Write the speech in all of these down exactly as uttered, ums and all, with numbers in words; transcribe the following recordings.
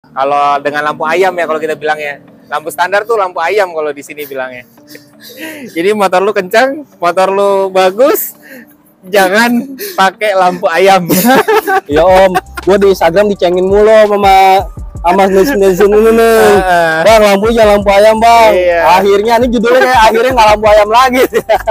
Kalau dengan lampu ayam ya kalau kita bilang ya. Lampu standar tuh lampu ayam kalau di sini bilangnya. Jadi motor lu kencang, motor lu bagus, jangan pakai lampu ayam. Ya Om, gua di Instagram dicengin mulu sama sama netizen ini nih. Bang, lampunya lampu ayam, Bang. Iya. Akhirnya ini judulnya kayak akhirnya nggak lampu ayam lagi.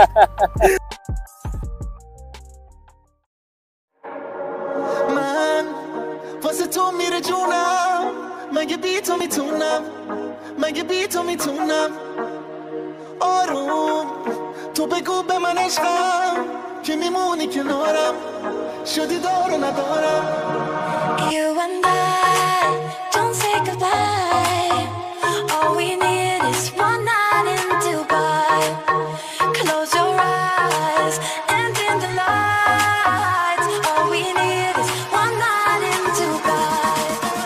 Man, você tog mig det jona, men jag biter mig tunna, men jag biter mig tunna. آروم تو بگو به من عشقم که میمونی کنارم شدی دار و ندارم. You and I don't say goodbye. All we need is one night in Dubai. Close your eyes and in the lights. All we need is one night in Dubai.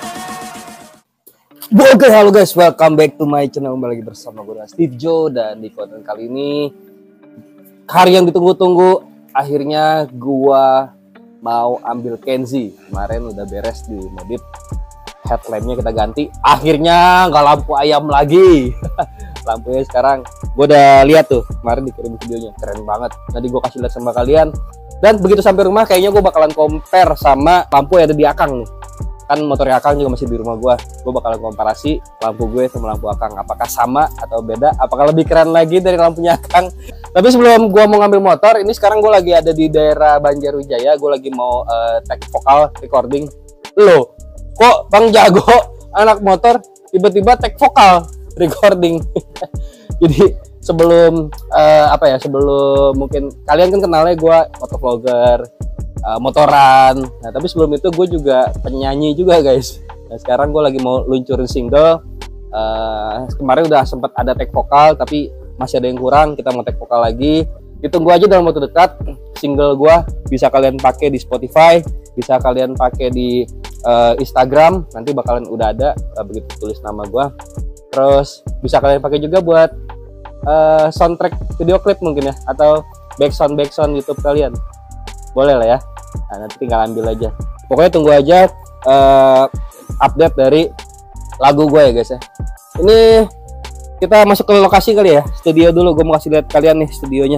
Oke, halo guys, welcome back to my channel. Kembali lagi bersama gue Steve Joe. Dan di konten kali ini, hari yang ditunggu-tunggu, akhirnya gua mau ambil Kenzi. Kemarin udah beres di modif, headlampnya kita ganti. Akhirnya nggak lampu ayam lagi. Lampunya sekarang gue udah lihat tuh, kemarin dikirim videonya, keren banget. Nanti gue kasih lihat sama kalian. Dan begitu sampai rumah, kayaknya gue bakalan compare sama lampu yang ada di Akang nih. Kan motornya Akang juga masih di rumah gue. Gue bakalan komparasi lampu gue sama lampu Akang, apakah sama atau beda, apakah lebih keren lagi dari lampunya Akang. Tapi sebelum gue mau ngambil motor, ini sekarang gue lagi ada di daerah Banjarwijaya. Gue lagi mau uh, take vokal recording. Loh, kok Bang Jago anak motor tiba-tiba take vokal recording? Jadi sebelum uh, apa ya, sebelum mungkin kalian kan kenalnya gue motovlogger, uh, motoran. Nah tapi sebelum itu gue juga penyanyi juga guys. Nah sekarang gue lagi mau luncurin single. Uh, kemarin udah sempat ada take vokal, tapi masih ada yang kurang, kita mau take vokal lagi. Ditunggu aja dalam waktu dekat. Single gua bisa kalian pakai di Spotify, bisa kalian pakai di uh, Instagram, nanti bakalan udah ada uh, begitu tulis nama gua. Terus bisa kalian pakai juga buat uh, soundtrack video klip mungkin ya, atau backsound backsound YouTube kalian. Boleh lah ya. Nah, nanti tinggal ambil aja. Pokoknya tunggu aja uh, update dari lagu gue ya guys ya. Ini kita masuk ke lokasi kali ya, studio dulu. Gue mau kasih lihat kalian nih studionya.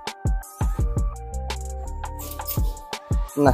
Nah,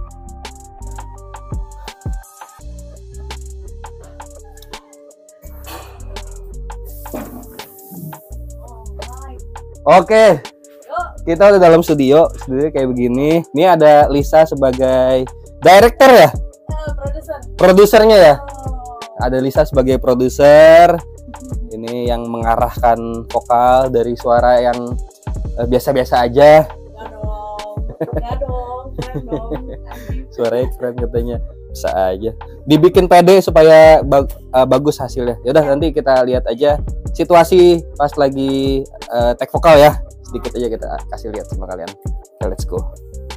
oke, kita udah dalam studio. Studio kayak begini. Ini ada Lisa sebagai director ya, produser. Produsernya ya. Ada Lisa sebagai produser. Ini yang mengarahkan vokal dari suara yang biasa-biasa uh, aja. Enggak dong, enggak dong, keren dong. Suaranya keren katanya, bisa aja. Dibikin pede supaya bag, uh, bagus hasilnya. Yaudah nanti kita lihat aja situasi pas lagi uh, take vokal ya. Sedikit aja kita kasih lihat sama kalian. Okay, let's go.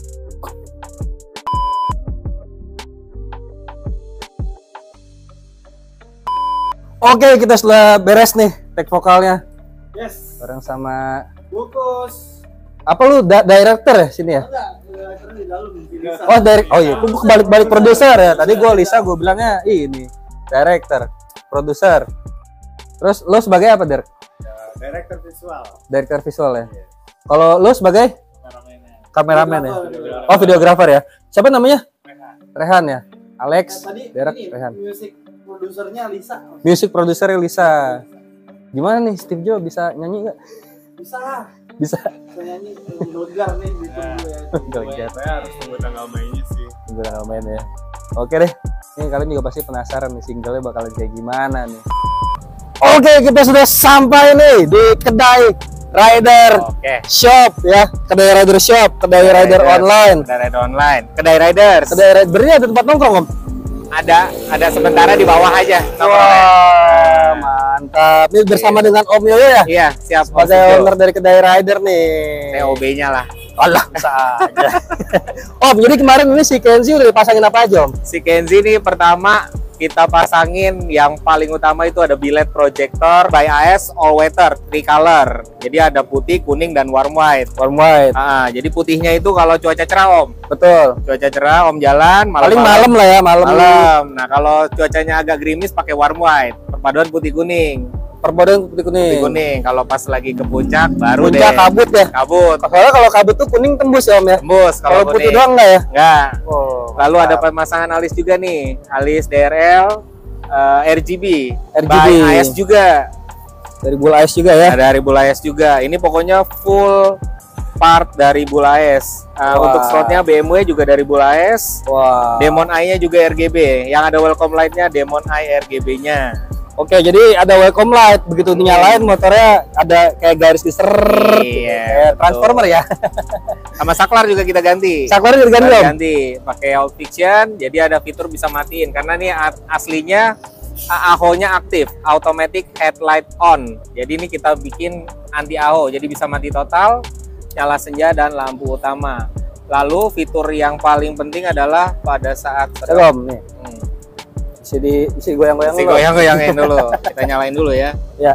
Oke, kita sudah beres nih take vokalnya. Yes. Bareng sama Bukus. apa lu da director ya sini ya? Enggak, director di dalam. Oh, direct. Oh iya, gua kebalik-balik produser ya. Tadi gua Lisa, gua bilangnya ini director, produser. Terus lu sebagai apa, Der? Ya, director visual. Director visual ya. Yes. Kalau lu sebagai kameramen ya? Oh, videografer ya. Siapa namanya? Rehan. Rehan ya. Alex, Nah, tadi Derek, ini Rehan. music produsernya Lisa. Music produsernya Lisa. Gimana nih Steve Joe, bisa nyanyi nggak? Bisa lah. Bisa. Saya nyanyi Gelegar nih ditunggu ya. Gelegar. Saya harus tunggu tanggal mainnya sih. Tunggu tanggal main ya. Oke deh. Ini kalian juga pasti penasaran nih singlenya bakalan kayak gimana nih. Oke, kita sudah sampai nih di kedai Rider Oke. Shop ya. Kedai Rider Shop, kedai, kedai Rider, Rider online. Kedai Rider online. Kedai Riders. Kedai Rider. Berarti ada tempat nongkrong, Om? Ada, ada sementara di bawah aja. Wah, mantap. Ini bersama dengan Om Yoyo ya? Iya, siap. Sebagai owner dari kedai Rider nih. T O B-nya lah. Allah, saja. Om, jadi kemarin ini si Kenzi udah dipasangin apa aja, Om? Si Kenzi ini pertama kita pasangin yang paling utama itu ada biled projector by A S all weather three color. Jadi ada putih, kuning dan warm white. Warm white. Ah, jadi putihnya itu kalau cuaca cerah Om. Betul. Cuaca cerah Om jalan malam. Paling malam lah ya, malam. Malam. Nah, kalau cuacanya agak gerimis pakai warm white. Perpaduan putih kuning. Perpaduan putih kuning. Putih kuning. Kalau pas lagi ke puncak baru Puncak deh. kabut ya. Kabut. Soalnya kalau kabut tuh kuning tembus ya Om ya. Tembus Kalau kalau putih kuning. doang nggak ya? Enggak. Oh. Lalu ada pemasangan alis juga nih. Alis D R L uh, R G B. R G B. By A S juga. Dari Bull A S juga ya. Ada dari Bull A S juga. Ini pokoknya full part dari Bull A S. Uh, Wah. untuk slotnya B M W juga dari Bull A S. Wah. Demon Eye-nya juga R G B. Yang ada welcome light-nya Demon Eye R G B-nya. Oke, jadi ada welcome light. Begitu dinyalain motornya ada kayak garis di ser. Iya, Kayak betul. transformer ya. Sama saklar juga kita ganti. Saklar juga ganti Om. Ganti pakai Auto Fiction. Jadi ada fitur bisa matiin karena nih a- aslinya A H O-nya aktif, automatic headlight on. Jadi ini kita bikin anti A H O. Jadi bisa mati total, nyala senja dan lampu utama. Lalu fitur yang paling penting adalah pada saat Coba Om nih. Hmm. Bisa di bisa goyang-goyang Si dulu. goyang-goyangin dulu. Kita nyalain dulu ya. Ya.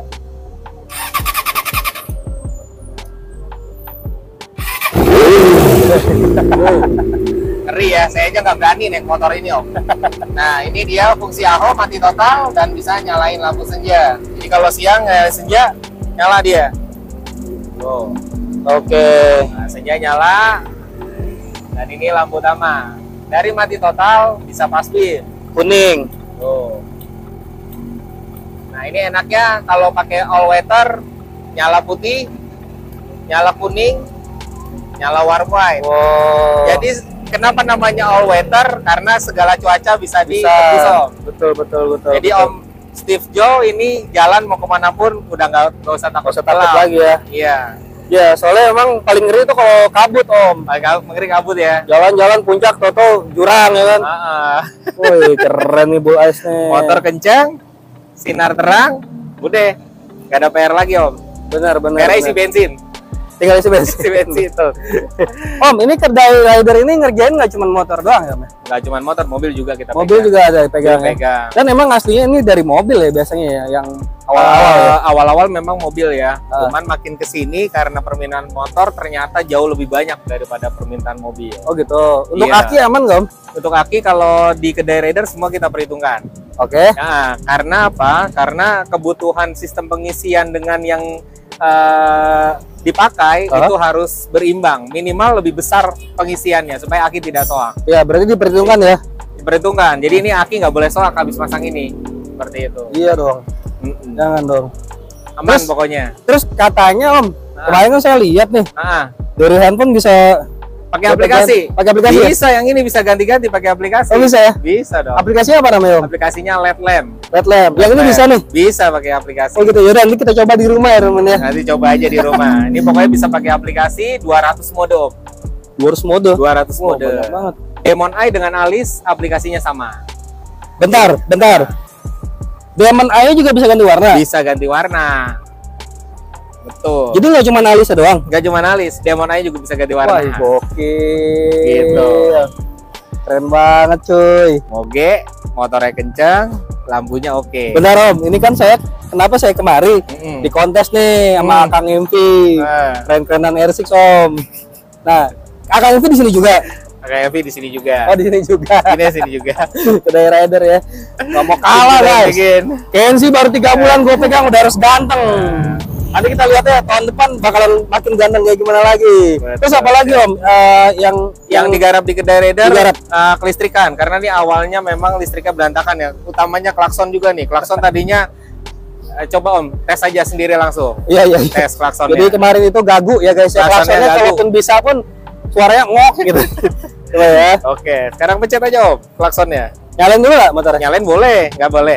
Ngeri ya, saya aja nggak berani naik motor ini Om. Nah ini dia fungsi A H O mati total dan bisa nyalain lampu senja. Jadi kalau siang eh, senja nyala dia. Tuh. Oke. Nah, senja nyala. Dan ini lampu utama. Dari mati total bisa pas beam. Kuning. Tuh. Nah ini enaknya kalau pakai all weather nyala putih, nyala kuning, nyala warm white. Wow. Jadi kenapa namanya all weather? Karena segala cuaca bisa, bisa. ditembus Om. Betul betul betul. Jadi betul. Om Steve Joe ini jalan mau kemanapun udah nggak nggak usah takut Nggak usah takut gelap. lagi ya. Iya. Ya, soalnya emang paling ngeri itu kalau kabut Om. Agak mengeri kabut ya. Jalan-jalan puncak toto jurang ya kan. Ah, ah. Wih, keren nih Bull A S nih. Motor kencang, sinar terang, udah nggak ada P R lagi Om. benar benar. P R isi benar. bensin, Tinggal isi bensin. isi bensin tuh. Om, ini Kedai Rider ini ngerjain nggak cuma motor doang ya, Mas? Nggak cuma motor, mobil juga kita Mobil pegang. juga ada pegang. ya? pegang. Dan emang aslinya ini dari mobil ya biasanya ya, yang awal-awal Awal-awal ya. awal-awal memang mobil ya. Ah. Cuman makin kesini karena permintaan motor ternyata jauh lebih banyak daripada permintaan mobil. Oh gitu. Untuk Iya. aki aman nggak Om? Untuk aki kalau di kedai rider semua kita perhitungkan. Oke. Nah, karena apa? Karena kebutuhan sistem pengisian dengan yang eh, dipakai Ah. itu harus berimbang. Minimal lebih besar pengisiannya supaya aki tidak soak. Ya berarti diperhitungkan ya. Diperhitungkan. Jadi ini aki nggak boleh soak habis pasang ini. Seperti itu. Iya dong. Mm-mm. Jangan dong. Aman Terus- pokoknya. Terus katanya Om, Ah. kemarin kan saya lihat nih Ah, dari handphone bisa pakai aplikasi. Pakai aplikasi. ya? Bisa, yang ini bisa ganti-ganti pakai aplikasi. Oh bisa ya? Bisa dong. Aplikasinya apa namanya Om? Aplikasinya L E D lamp. Red Lamp. Yang ini Lamp. bisa nih. Bisa pakai aplikasi. Oh gitu. Yaudah nanti kita coba di rumah ya teman ya. Nanti coba aja di rumah. Ini pokoknya bisa pakai aplikasi dua ratus mode, Om. dua ratus mode. dua ratus Wah, mode. banyak banget. Demon Eye dengan alis aplikasinya sama. Bentar, bentar. Diamond Eye juga bisa ganti warna. Bisa ganti warna. Betul. Jadi nggak cuma alisnya doang. Gak cuma alis, Demon Eye juga bisa ganti warna. Wah, gokil. Gitu. Keren banget, cuy. Moge, motornya kencang, lampunya oke. Benar Om, ini kan saya kenapa saya kemari Mm-mm. di kontes nih sama Hmm. Kang M V. Nah, Keren-kerenan R enam Om. Nah, Kang M V di sini juga. pakai Evi di sini juga. Oh, di sini juga. Ini sini juga. Kedai rider ya. Gak mau kalah, guys. Bikin. Kenzi baru tiga bulan gue pegang udah harus ganteng. Nanti kita lihat ya tahun depan bakalan makin ganteng kayak gimana lagi. Betul. Terus apa lagi Om? Eh, yang Yang digarap di kedai rider Digarap. eh, kelistrikan karena ini awalnya memang listriknya berantakan ya. Utamanya klakson juga nih. Klakson tadinya eh, coba Om tes aja sendiri langsung. Iya iya. iya. Tes klaksonnya. Jadi kemarin itu gagu ya guys ya. Klaksonnya Klaksonnya gagu. kalaupun bisa pun suaranya ngok gitu. Coba ya. Oke, sekarang pencet aja Om klaksonnya. Nyalain dulu nggak motornya? Nyalain boleh, nggak boleh.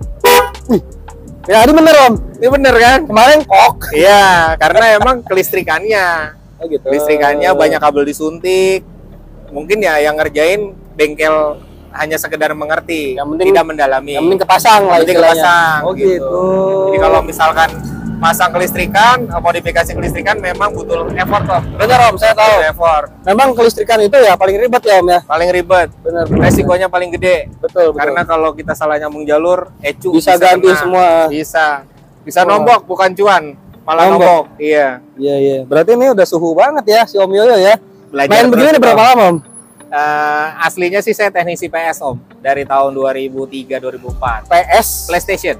Ya ini bener Om. Ini bener kan? Kemarin kok. Iya, karena emang kelistrikannya. Oh gitu. Listrikannya banyak kabel disuntik. Mungkin ya yang ngerjain bengkel hanya sekedar mengerti, Yang penting- tidak mendalami. Yang penting kepasang lah Yang penting istilahnya. kepasang, Oh gitu. gitu. Jadi kalau misalkan masang kelistrikan, modifikasi kelistrikan memang butuh effort Om. Bener Om, saya tahu. Butuh effort. Memang kelistrikan itu ya paling ribet ya Om ya. Paling ribet. Bener. Resikonya paling gede. Betul, betul. Karena kalau kita salah nyambung jalur, ecu Bisa ganti kena. semua. Bisa. Bisa Wah. nombok bukan cuan, malah Nombok. nombok. Iya. Iya iya. Berarti ini udah suhu banget ya si Om Yoyo ya. Belajar Main terus, begini udah Om. berapa lama Om? Eh, aslinya sih saya teknisi P S Om, dari tahun dua ribu tiga dua ribu empat. P S. PlayStation.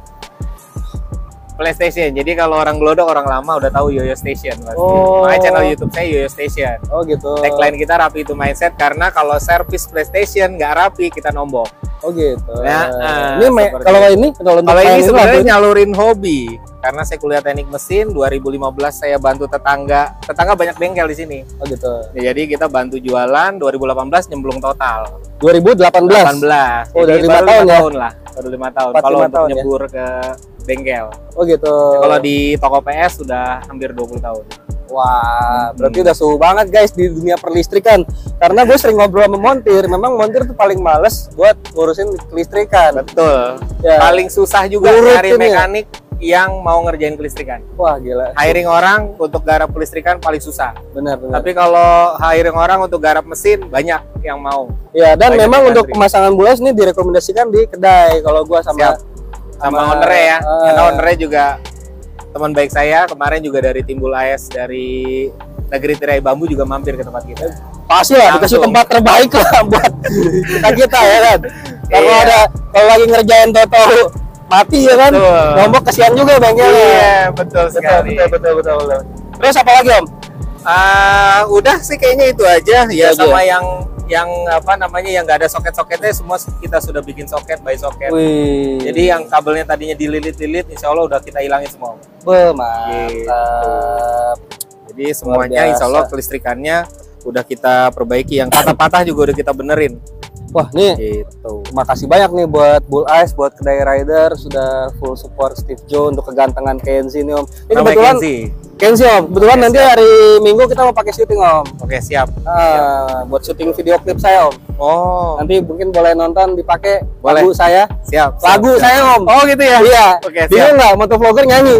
PlayStation. Jadi kalau orang glodok orang lama udah tahu Yoyo Station pasti. Oh. Makanya channel YouTube saya Yoyo Station. Oh gitu. Tagline kita rapi itu mindset karena kalau servis PlayStation nggak rapi kita nombok. Oh gitu. Ya, eh, ini me- seperti kalau ini kalau untuk Kalau ini main sebenarnya lampu nyalurin hobi karena saya kuliah teknik mesin dua ribu lima belas saya bantu tetangga. Tetangga banyak bengkel di sini. Oh gitu. Ya, jadi kita bantu jualan dua ribu delapan belas nyemplung total. dua ribu delapan belas. delapan belas. Oh, Jadi udah lima baru tahun ya? tahun lah. Baru lima tahun. Empat, Kalau lima untuk tahun ya? nyebur ke bengkel. Oh gitu. Kalau di toko P S sudah hampir dua puluh tahun. Wah, berarti udah suhu banget guys di dunia perlistrikan. Karena gue sering ngobrol sama montir, memang montir tuh paling males buat ngurusin kelistrikan. Betul. Ya. Paling susah juga Urut cari ini ya? mekanik yang mau ngerjain kelistrikan. Wah gila. Hiring orang untuk garap kelistrikan paling susah. Benar benar. Tapi kalau hiring orang untuk garap mesin banyak yang mau. Ya dan banyak memang yang untuk ngantri. pemasangan bulas ini direkomendasikan di kedai. Kalau gua sama Siap. Sama ownernya ya. ah, Karena ownernya juga teman baik saya, kemarin juga dari Timbul A S dari Negeri Tirai Bambu juga mampir ke tempat kita. pasti lah dikasih Langsung. tempat terbaik lah buat kita kita ya kan. Kalau Iya. ada kalau lagi ngerjain toto mati ya kan. Betul. Nombok kasihan juga bengkelnya. Iya, betul Betul, sekali. betul, betul, betul, betul. Terus apa lagi Om? Ah, udah sih kayaknya itu aja ya, Itu aja. sama yang yang apa namanya yang nggak ada soket-soketnya semua kita sudah bikin soket by soket. Wih. Jadi yang kabelnya tadinya dililit-lilit insya Allah udah kita hilangin semua. Be, mantap. Jadi semuanya biasa. insya Allah kelistrikannya udah kita perbaiki, yang patah-patah juga udah kita benerin. Wah, nih Gitu. terima kasih banyak nih buat Bull Ice, buat kedai rider sudah full support Steve Joe untuk kegantengan Kenzi nih Om. Ini Namanya kebetulan Kenzi. Kenzi Om. Kebetulan Oke, nanti siap. hari Minggu kita mau pakai syuting Om. Oke, siap. Ah, buat syuting video klip saya Om. Oh, Nanti mungkin boleh nonton dipakai Boleh. lagu saya. siap. siap, Lagu siap. saya Om. Oh, gitu ya. Iya. Oke, siap. Bingung nggak motovlogger nyanyi?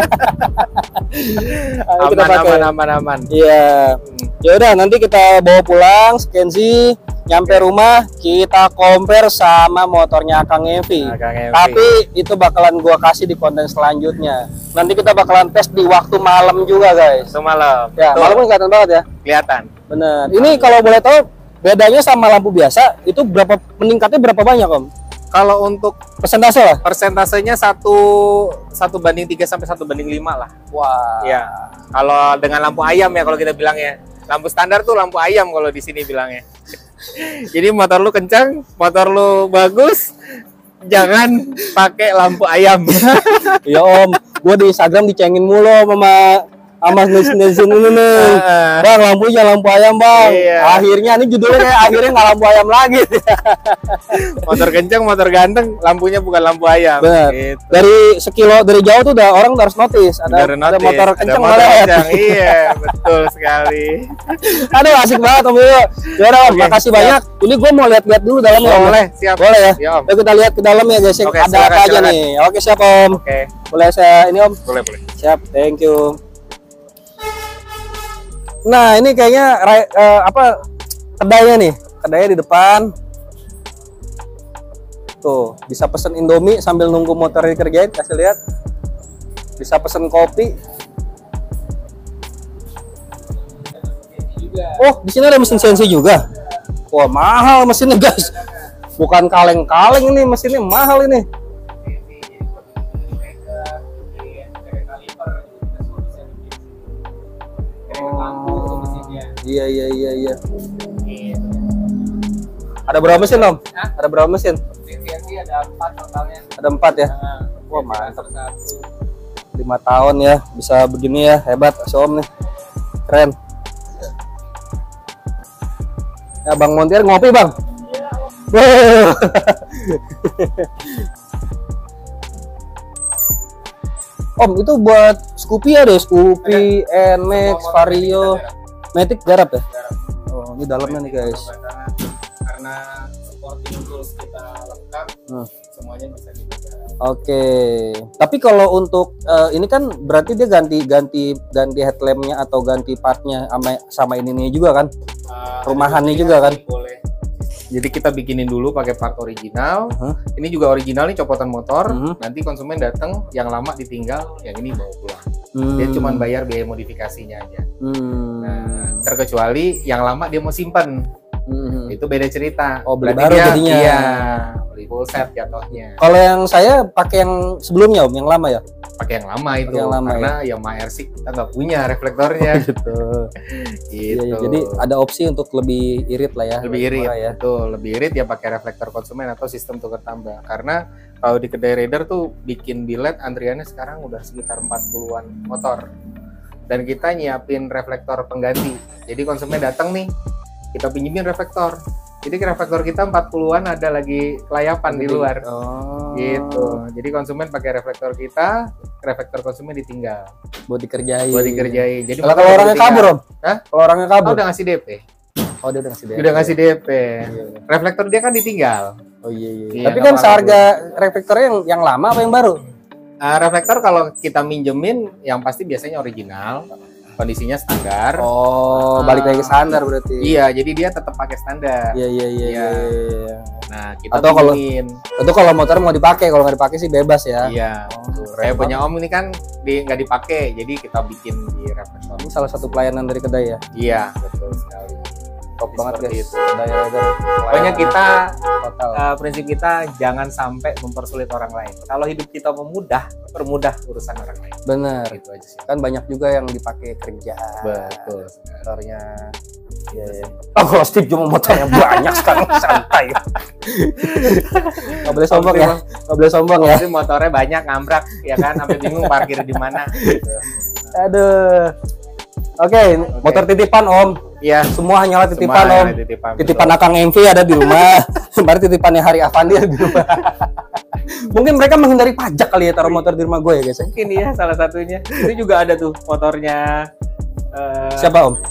Ayo kita Aman, pakai. aman, aman, aman. Iya. Ya udah nanti kita bawa pulang Kenzi, nyampe rumah kita compare sama motornya Kang Evi. Nah, Kang Evi. Tapi itu bakalan gua kasih di konten selanjutnya. Nanti kita bakalan tes di waktu malam juga guys. Itu malam. Ya, Betul. malam kan kelihatan banget ya. Kelihatan. Bener. Ini kalau boleh tahu bedanya sama lampu biasa itu berapa meningkatnya berapa banyak Om? Kalau untuk Persentase lah. persentasenya satu satu banding tiga sampai satu banding lima lah. Wah. Ya. Kalau dengan lampu ayam ya kalau kita bilang ya. Lampu standar tuh lampu ayam kalau di sini bilangnya. Jadi motor lu kencang, motor lu bagus, jangan pakai lampu ayam. Iya Om, gua di Instagram dicengin mulu sama sama netizen ini nih. Heeh. Bang, lampunya lampu ayam bang. Iya. Akhirnya ini judulnya kayak akhirnya nggak lampu ayam lagi. Motor kencang, motor ganteng, lampunya bukan lampu ayam. Benar. Gitu. Dari sekilo dari jauh tuh udah orang udah harus notice ada, Udah ada notice, motor ada kencang motor banget. kencang. Iya, betul sekali. Aduh asik banget Om Yoyo. Ya udah Om, Oke, makasih siap. banyak. Ini gue mau lihat-lihat dulu dalamnya Om. Boleh, siap. Boleh ya? Ya, Om. Yuk kita lihat ke dalam ya guys. Oke, Ada silakan, apa aja silakan. nih? Oke siap Om. Oke, Boleh saya ini Om? boleh, boleh. Siap, thank you. Nah, ini kayaknya rai- eh, apa kedainya nih? Kedainya di depan. Tuh, bisa pesen Indomie sambil nunggu motor dikerjain, kasih lihat. Bisa pesen kopi. Oh, di sini ada mesin sensi juga. Wah, mahal mesinnya, guys. Bukan kaleng-kaleng ini, mesinnya mahal ini. Oh, iya iya iya iya. Ada berapa mesin Om? Ada berapa mesin? ada empat totalnya. Ada empat ya. Wah mantap. Lima tahun ya bisa begini ya, hebat si Om nih. Keren. Ya Bang Montir ngopi Bang. Wow. Om itu buat Scoopy ada ya? Scoopy, N-Max, Vario, Matic garap ya? Oh ini dalamnya nih guys. Karena supporting tools kita lengkap, Hmm. semuanya semuanya bisa dipegang. Oke. Tapi kalau untuk eh, ini kan berarti dia ganti ganti ganti headlampnya atau ganti partnya sama sama ini juga kan? Uh, Rumahannya ada juga kan? boleh. Jadi kita bikinin dulu pakai part original. Uh-huh. Ini juga original nih copotan motor. Uh-huh. Nanti konsumen datang, yang lama ditinggal, yang ini bawa pulang. Hmm. Dia cuma bayar biaya modifikasinya aja. Hmm. Nah, terkecuali yang lama dia mau simpen, Hmm. itu beda cerita. Oh, beli Berarti baru dia, jadinya. Iya, beli full set jatuhnya. Kalau yang saya pakai yang sebelumnya Om, yang lama ya? Pakai yang lama itu, Pakai yang lama, karena Yamaha R six kita nggak punya reflektornya. Gitu. Gitu. Iya, iya. Jadi ada opsi untuk lebih irit lah ya. lebih irit, murah ya. betul. Lebih irit ya pakai reflektor konsumen atau sistem tukar tambah. Karena kalau di kedai Raider tuh bikin bilet antriannya sekarang udah sekitar empat puluhan motor. Dan kita nyiapin reflektor pengganti. Jadi konsumen datang nih, kita pinjemin reflektor. Jadi reflektor kita empat puluhan ada lagi kelayapan di luar. Oh. Gitu. Jadi konsumen pakai reflektor kita, reflektor konsumen ditinggal Buat dikerjain. buat dikerjain. Jadi Kalau kalau orangnya kabur Om? Hah? Kalau orangnya Oh, kabur? udah ngasih D P. Oh, dia udah ngasih D P. Udah ngasih D P. Iya. Reflektor dia kan ditinggal. Oh iya iya. Iya, Tapi nggak kan apa-apa, seharga reflektornya yang yang lama apa yang baru? Uh, reflektor kalau kita minjemin yang pasti biasanya original, kondisinya standar. Oh, balik lagi ke standar berarti. Iya, jadi dia tetap pakai standar. Iya iya iya. Iya. iya. Nah, kita Atau kalau- pinjemin. Itu kalau motor mau dipakai, kalau nggak dipakai sih bebas ya. Iya. Oh, Kayak keren punya Om ini kan di nggak dipakai, jadi kita bikin di reflektor. Ini salah satu pelayanan dari kedai ya. Iya, betul sekali. Top banget Seperti guys. itu. Kedai Raider. Pokoknya kita total. uh, prinsip kita jangan sampai mempersulit orang lain. Kalau hidup kita memudah, permudah urusan orang lain. Bener. Gitu aja sih. Kan banyak juga yang dipakai kerja. Betul. Motornya. Iya iya. Oh, kalau Steve cuma motornya banyak sekarang santai. Gak boleh sombong ya. Gak boleh sombong ya. Jadi motornya banyak ngambrak ya kan, sampai bingung parkir di mana. Gitu. Aduh. Oke, motor titipan Om. Iya, Semua hanyalah titipan semua Om. ada titipan. Titipan betul. Akang M V ada di rumah. Kemarin titipannya Hari Avandi ada di rumah. Mungkin mereka menghindari pajak kali ya taruh motor di rumah gue ya guys. ya. Mungkin iya salah satunya. Itu juga ada tuh motornya. eh, Siapa Om?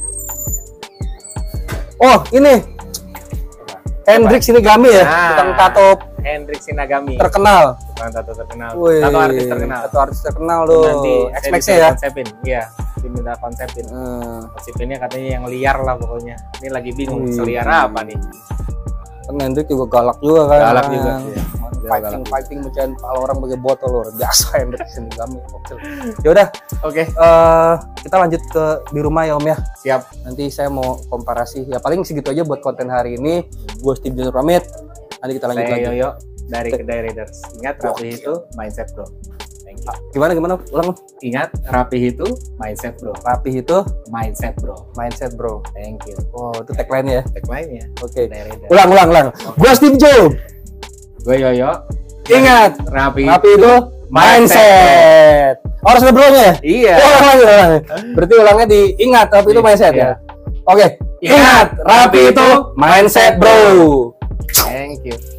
Oh ini Hendrik Sinigami ya, Nah. tukang tato Hendrik Sinagami. terkenal. Tukang tato terkenal. Wih, Tato artis terkenal. Tato artis terkenal loh. Nanti X-Max-nya ya. konsepin. Iya, diminta konsepin. Hmm. Konsepinnya katanya yang liar lah pokoknya. Ini lagi bingung Wih. seliar apa nih. Kan Hendrik juga galak juga kan. Galak juga, iya. Fighting Galak. fighting mecahin kepala orang pakai botol luar biasa Hendrik Sinigami. Oke. Ya udah, Oke, eh, kita lanjut ke di rumah ya Om ya. siap. Nanti saya mau komparasi. Ya paling segitu aja buat konten hari ini. Gue Steve Junior pamit. Nanti kita lanjut Saya lagi. Yoyo dari Kedai Raiders. Ingat rapi itu mindset bro. Thank you. Gimana gimana? Ulang. Ingat rapi itu mindset bro. Rapih itu Mindset bro. mindset bro. Thank you. Oh, itu tagline ya. Tagline-nya. Oke. Kedai Raiders. Ulang ulang ulang. Gue Steve Jo. Gue Yoyo. Ingat, Rapi. rapi itu mindset. Oh, harus ada bro-nya ya? Iya. Oh, ulang lagi, ulang lagi. Berarti ulangnya di ingat rapi itu mindset Iya. ya. Oke. Ingat, rapi itu mindset bro. Thank you.